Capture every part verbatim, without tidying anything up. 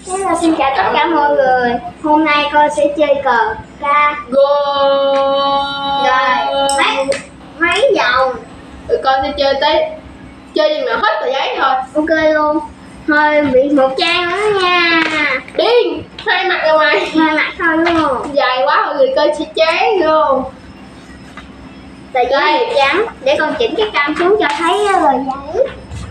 Thế là xin chào tất cả mọi người. Hôm nay con sẽ chơi cờ ca. Go. Rồi, mấy mấy vòng. Tụi con sẽ chơi tới chơi chừng nào hết tờ giấy thôi. Ok luôn. Thôi bị một trang nữa nha. Điên, hai mặt ra ngoài. Hai mặt thôi luôn. Dài quá mọi người coi sẽ chán luôn. Tờ giấy màu trắng. Để con chỉnh cái cam xuống cho thấy lời giấy.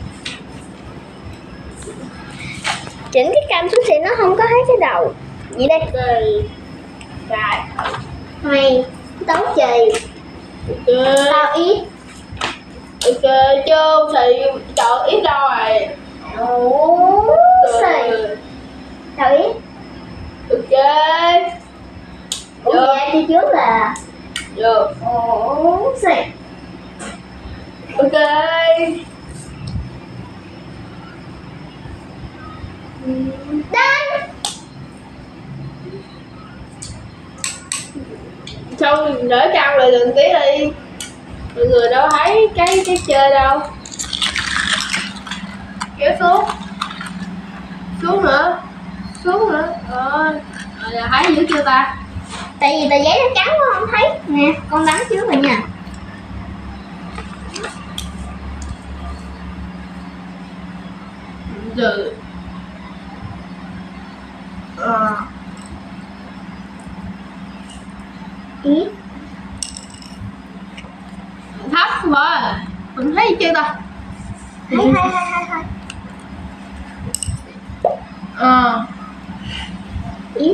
Chỉnh cái cam xuống thì nó không có thấy cái đầu. Vậy đây. Rồi. Rồi. Mày đấu chì. Ok. Tao ít. Ok, chưa thì chọn ít rồi. Ủa xì. Tao ít. Ok. Ủa Được. vậy đi trước là Được. ủa xì. Ok. Đánh. Xong đỡ trao lại gần tí đi. Mọi người đâu thấy cái cái chơi đâu. Kéo xuống. Xuống nữa. Xuống nữa. Ờ. Rồi là thấy dữ chưa ta? Tại vì tờ giấy nó trắng quá không thấy. Nè, con đánh trước rồi nha. Rồi. Ờ. Ít. Thấp quá. Mình thấy chưa ta? Hay hay hay hay hay. Ờ. Ít.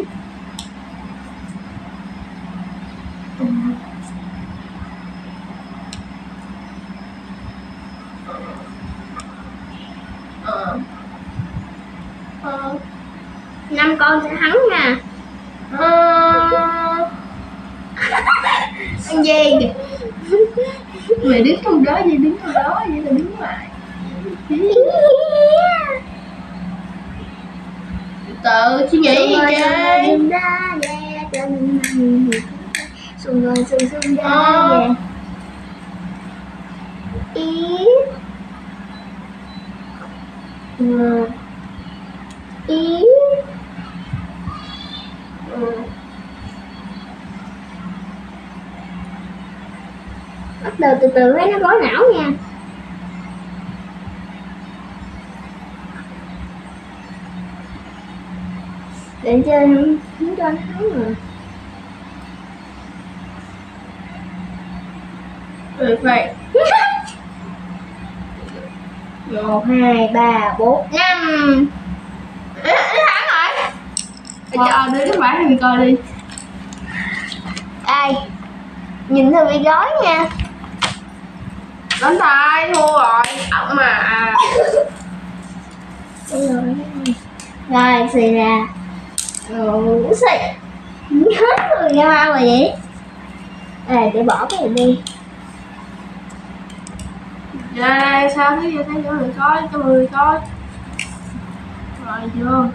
Ờ. Ờ. Năm con sẽ thắng nha. Ờ. Ăn gì kìa. Mày đứng trong đó vậy, đứng trong đó vậy là đứng lại. Tự suy nghĩ gì kìa. Xuân rồi xuân xuân ra Ờ. về. Ít. Ừ. Ít. Ừ. Bắt đầu từ từ thấy nó gối não nha. Để chơi không, không cho nó thắng rồi. Rồi vậy. Một, hai, ba, bốn, năm. Ê, ê, thắng rồi. Ê, cho đưa cái bản mình coi đi. Ai? Nhìn theo bị gói nha. Đánh tay thua rồi. Ổng mà. Rồi xì ra. Ủa xì. Hết rồi ra mau rồi vậy. Ê để bỏ cái này đi. Đây, sao thế giờ thấy cho người coi, cho người coi. Rồi chưa?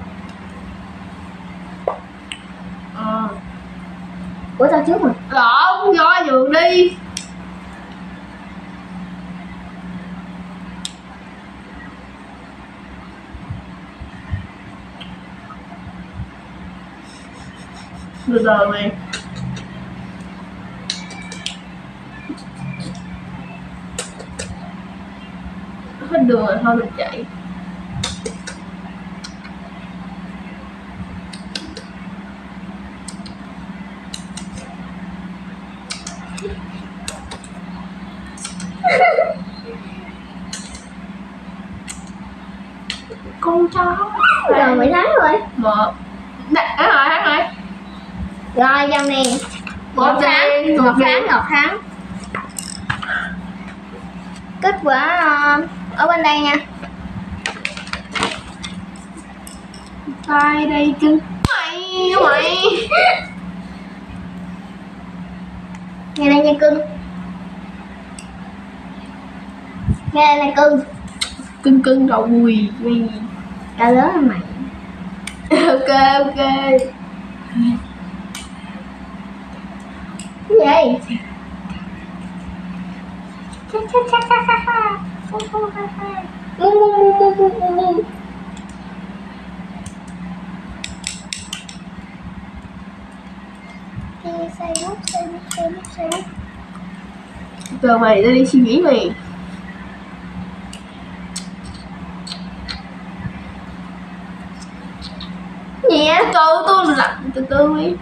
Ờ. Ủa tao trước rồi. Lộn, do giường đi. Từ từ mày. Hết đường rồi thôi mình chạy. Con chó. Rồi mày thắng rồi. Một. Đã rồi, thắng rồi. Rồi dòng này. Một Ngọc thắng, đi, Ngọc một đi. thắng, Ngọc thắng. Kết quả uh, ở bên đây nha. Tay đây cưng. Mày, mày. Nghe đây nha cưng. Nghe đây nè cưng. Cưng cưng đầu quỳ quỳ. Cả lớn hơn mày. Ok ok. Cái gì? Mu mu mu mu mu mu mu. xây nút xây nút xây nút xây nút. Giờ mày ra đi suy nghĩ mày. Nhẹ Từ tôi lạnh từ từ đi.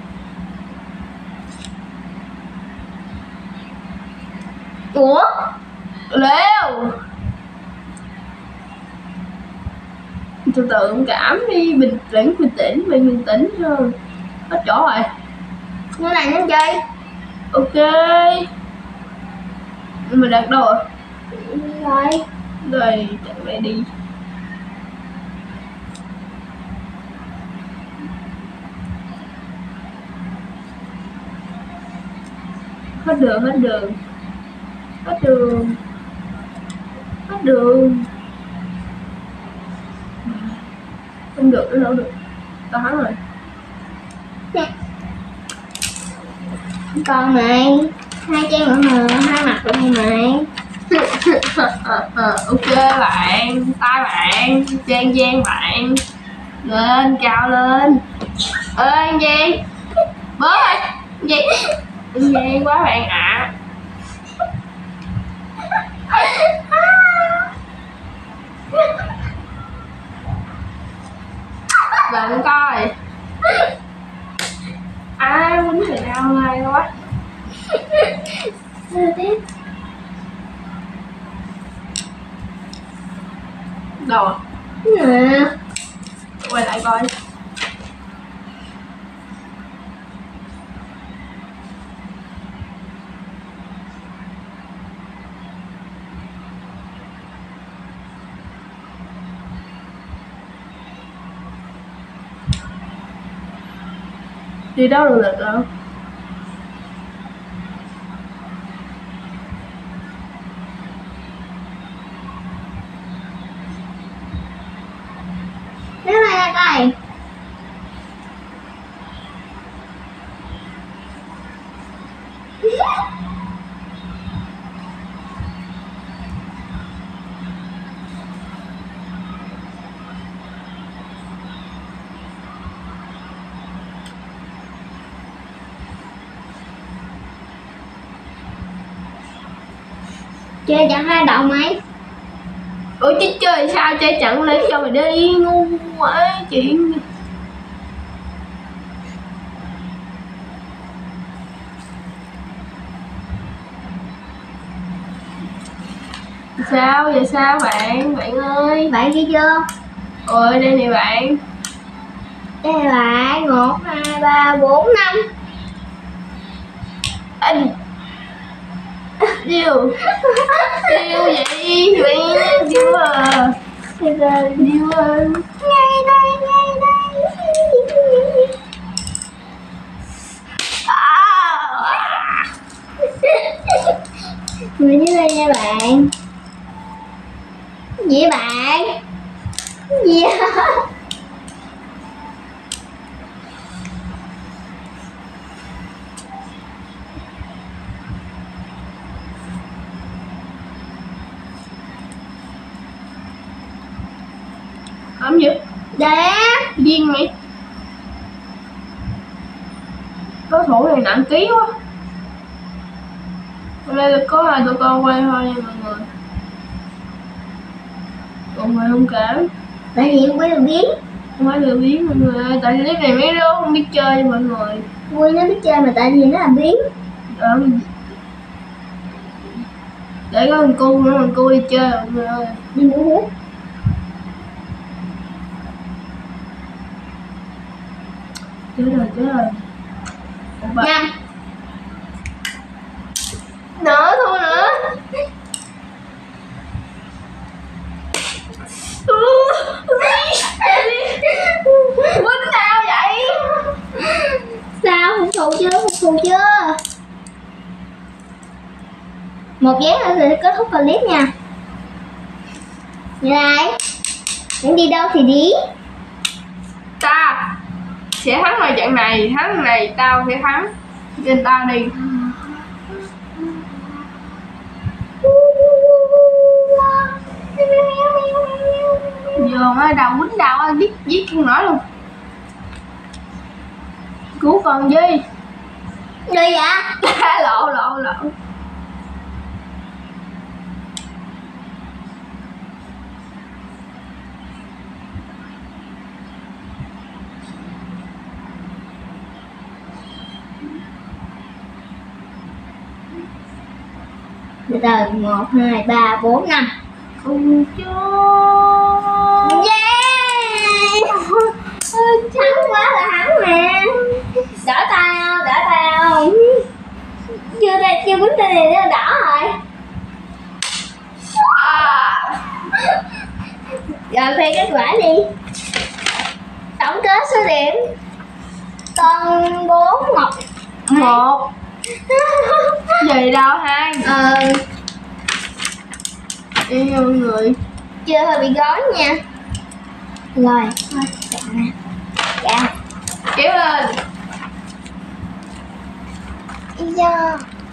ủa Leo từ từ thông cảm đi, bình tĩnh bình tĩnh mày bình tĩnh thôi. Hết chỗ rồi. như này nên chơi. Ok. Mình đặt đâu rồi? Rồi Rồi chạy mẹ đi. Hết đường hết đường hết đường hết đường. Không được nữa đâu được. Tao thắng rồi. còn này hai trang nữa mà hai mặt rồi này. Ok bạn, tay bạn, Giang Giang bạn. Lên, cao lên. Ê anh Giang. Bớt rồi. Giang. Anh Giang quá bạn ạ. Đừng coi. Ai quýnh người nào này quá. Sao thế? Đâu à? Nè Quay lại coi. Đi đâu được lịch đâu. cái này là coi. Chơi chẳng hai đầu mày. Ủa chứ chơi sao chơi chẳng lấy cho mày đi, ngu quá chuyện. Sao vậy sao bạn bạn ơi? Bạn ghi chưa? Ôi đây nè bạn. Đây là bạn một hai ba bốn năm. Anh điêu điêu vậy vậy điêu à điêu à. Ngay đây ngay đây. À. Người như đây nha bạn. Gì vậy bạn? Gì vậy? Ấm dữ. Đẹp. Điên mày. Đối thủ này nặng ký quá. Hôm nay là có hai tụi con quay thôi nha mọi người. Còn mày không cảm. Tại vì quý được biết. Không phải lừa biến mọi người ơi. Tại clip này mấy đứa không biết chơi nha mọi người. Vui nó biết chơi mà tại vì nó làm biến. Ờ. Để có thằng cu nữa, thằng cu đi chơi mọi người ơi. Đi ngủ hút. Chết rồi chết rồi. Năm. Nữa thôi nữa. Quýnh sao vậy? Sao phục thù chưa phục thù chưa? Một giấy nữa thì kết thúc clip nha. Như này. Muốn đi đâu thì đi. Ta sẽ thắng ở trận này, thắng này tao sẽ thắng. Trên tao đi. Giờ mới đầu quýnh đầu anh biết giết con nổi luôn. Cứu con gì? Gì vậy? Lộn lộn lộn. Từ từ, một, hai, ba, bốn, năm. Cùng chốt. Yeah! Thắng quá là thắng mà. Đỡ tay không? Đỡ tay không? Chưa tay, chưa quýnh tay này nó đỏ rồi. À. Rồi phê kết quả đi. Tổng kết số điểm con bốn một Một. Gì đâu hai. Ờ, Yêu mọi người. chưa hơi bị gói nha. Rồi, thôi, dạ nè. Dạ. Kéo lên. Dạ.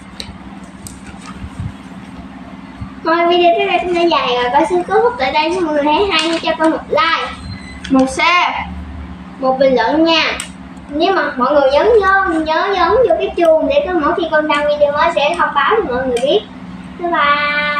Thôi video tới đây cũng đã dài rồi, coi xin kết thúc tại đây. Nếu mọi người thấy hay cho con một like, Một share. một bình luận nha. Nếu mà mọi người nhấn nhớ nhớ nhấn vô cái chuông để có mỗi khi con đăng video mới sẽ thông báo cho mọi người biết. Bye bye.